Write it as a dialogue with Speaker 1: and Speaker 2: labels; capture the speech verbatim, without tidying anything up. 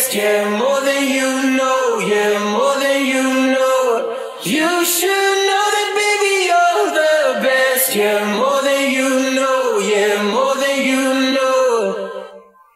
Speaker 1: best, yeah, more than you know, yeah, more than you know. You should know that, baby, you're the best, yeah, more than you know, yeah, more